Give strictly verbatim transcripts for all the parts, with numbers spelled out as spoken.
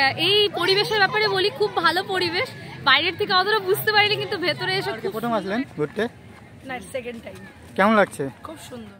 এই পরিবেশের ব্যাপারে বলি, খুব ভালো পরিবেশ। বাইরের থেকে অতটা বুঝতে পারিনি, কিন্তু ভেতরে এসে খুব প্রথম আসলেন ঘুরতে? না, সেকেন্ড টাইম। কেমন লাগছে? খুব সুন্দর।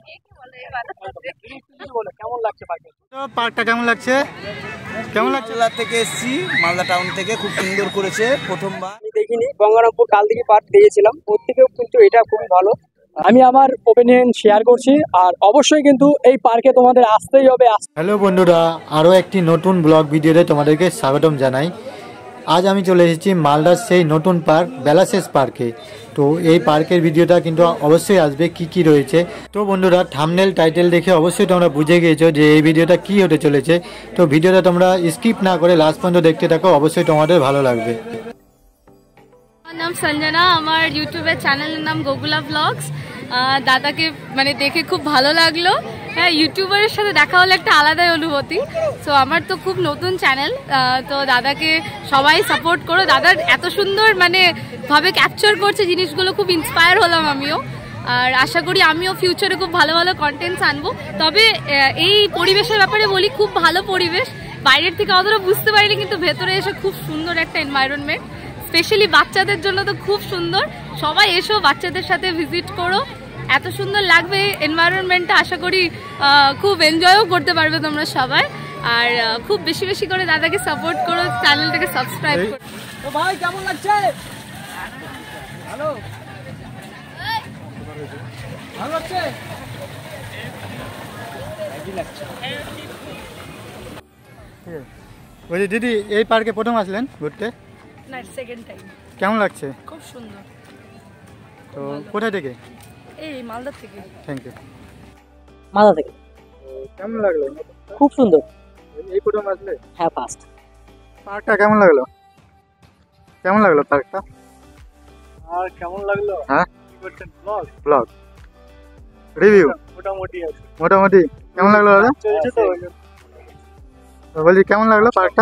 কেমন লাগছে পার্কটা? কেমন লাগছে? কেমন লাগছে? মালদা থেকে এসেছি, মালদা টাউন থেকে। খুব সুন্দর করেছে, প্রথমবার। আমি দেখিনি, গঙ্গারামপুর কালদিঘি পার্ক দেখেছিলাম, ওর থেকেও কিন্তু এটা খুবই ভালো। আমি আমার ওপিনিয়ন শেয়ার করছি, আর অবশ্যই কিন্তু এই পার্কে তোমাদের আসতেই হবে। হ্যালো বন্ধুরা, আরও একটি নতুন ব্লগ ভিডিওতে তোমাদেরকে স্বাগতম জানাই। আজ আমি চলে এসেছি মালদার সেই নতুন পার্ক বেলাশেষ পার্কে। তো এই পার্কের ভিডিওটা কিন্তু অবশ্যই আসবে, কি কি রয়েছে। তো বন্ধুরা, থাম্বনেল টাইটেল দেখে অবশ্যই তোমরা বুঝে গিয়েছো যে এই ভিডিওটা কি হতে চলেছে। তো ভিডিওটা তোমরা স্কিপ না করে লাস্ট পর্যন্ত দেখতে থাকো, অবশ্যই তোমাদের ভালো লাগবে। আমার নাম সঞ্জনা, আমার ইউটিউবের চ্যানেলের নাম গোকুলা ব্লগস। দাদাকে মানে দেখে খুব ভালো লাগলো। হ্যাঁ, ইউটিউবারের সাথে দেখা হলে একটা আলাদাই অনুভূতি। সো আমার তো খুব নতুন চ্যানেল, তো দাদাকে সবাই সাপোর্ট করো। দাদার এত সুন্দর মানে ভাবে ক্যাপচার করছে জিনিসগুলো, খুব ইন্সপায়ার হলাম আমিও। আর আশা করি আমিও ফিউচারে খুব ভালো ভালো কন্টেন্টস আনবো। তবে এই পরিবেশের ব্যাপারে বলি, খুব ভালো পরিবেশ। বাইরের থেকে অতটা বুঝতে পারিনি, কিন্তু ভেতরে এসে খুব সুন্দর একটা এনভায়রনমেন্ট। স্পেশালি বাচ্চাদের জন্য তো খুব সুন্দর। সবাই এসো, বাচ্চাদের সাথে ভিজিট করো, এত সুন্দর লাগবে এনভায়রনমেন্টটা। আশা করি খুব এনজয়ও করতে পারবে তোমরা সবাই। আর খুব বেশি বেশি করে দাদাকে সাপোর্ট করো, চ্যানেলটাকে সাবস্ক্রাইব করো। তো ভাই কেমন লাগছে? ভালো ভালো লাগছে? বলছি দিদি, এই পার্কে প্রথম আসলেন ঘুরতে? না, সেকেন্ড টাইম। কেমন লাগছে? খুব সুন্দর। তো কোথা থেকে? এই মালদা থেকে। Thank you. মালদা থেকে। কেমন লাগলো? খুব সুন্দর। এই প্রথম আসলে? হ্যাঁ, ফার্স্ট। পার্কটা কেমন লাগলো? কেমন লাগলো পার্কটা? আর কেমন লাগলো? হ্যাঁ, কি করছেন? ব্লগ ব্লগ রিভিউ মোটামুটি আছে। মোটামুটি কেমন লাগলো দাদা? চলছে তো। তো বলছি কেমন লাগলো পার্কটা?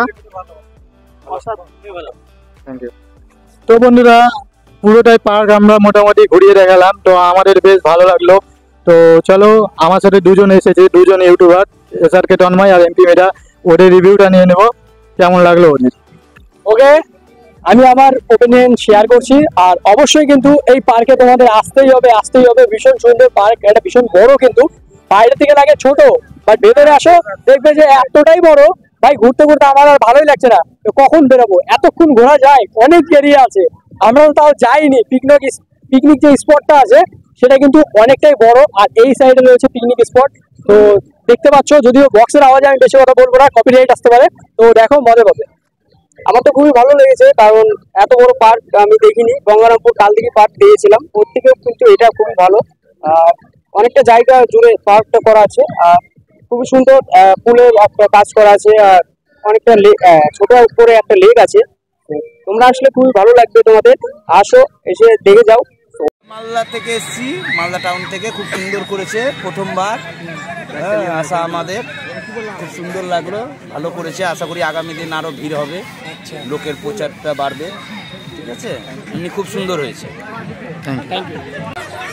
ভালো। Thank you. তো বন্ধুরা, পুরোটাই পার্ক আমরা মোটামুটি ঘুরিয়ে দেখালাম। তো আমাদের বেশ ভালো লাগলো। তো চলো, আমার সাথে দুজন এসেছে, দুজন YouTuber, S R K Tanmoy আর এমপি মেধা। ওদের রিভিউটা নিয়ে নেবো, কেমন লাগলো ওদের। ওকে, আমি আমার ওপিনিয়ন শেয়ার করছি, আর অবশ্যই কিন্তু এই পার্কে তোমাদের আসতেই হবে, আসতেই হবে। ভীষণ সুন্দর পার্ক, এটা ভীষণ বড়, কিন্তু বাইরে থেকে লাগে ছোট, বাট ভেতরে আসো দেখবে যে এতটাই বড়। ভাই ঘুরতে ঘুরতে আমার আর ভালোই লাগছে না, কখন বেরোবো? এতক্ষণ ঘোরা যায়, অনেক এরিয়া আছে, আমরা তাও যাইনি। পিকনিক পিকনিক যে স্পটটা আছে সেটা কিন্তু অনেকটাই বড়, আর এই সাইডে রয়েছে পিকনিক স্পট। তো দেখতে পাচ্ছ, যদিও বক্সের আওয়াজে আমি বেশি কথা বলবো না, কপিরাইট আসতে পারে। তো দেখো, মজা পাবে। আমার তো খুবই ভালো লেগেছে, কারণ এত বড় পার্ক আমি দেখিনি। গঙ্গারামপুর কালদিঘি পার্ক দেখেছিলাম, ওর থেকেও কিন্তু এটা খুবই ভালো। অনেকটা জায়গা জুড়ে পার্কটা করা আছে, আর খুবই সুন্দর ফুলের কাজ করা আছে, আর অনেকটা ছোট উপরে একটা লেক আছে। তোমরা আসলে খুবই ভালো লাগবে, তোমাদের আসো, এসে দেখে যাও। মালদা থেকে এসেছি, মালদা টাউন থেকে। খুব সুন্দর করেছে, প্রথমবার আসা আমাদের। খুব সুন্দর লাগলো, ভালো করেছে। আশা করি আগামী দিন আরো ভিড় হবে, লোকের প্রচারটা বাড়বে। ঠিক আছে, এমনি খুব সুন্দর হয়েছে। Thank you.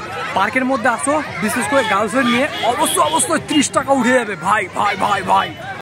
পার্কের মধ্যে আসো, বিশেষ করে গার্লফ্রেন্ড নিয়ে, অবশ্যই অবশ্যই ত্রিশ টাকা উঠে যাবে ভাই ভাই ভাই ভাই।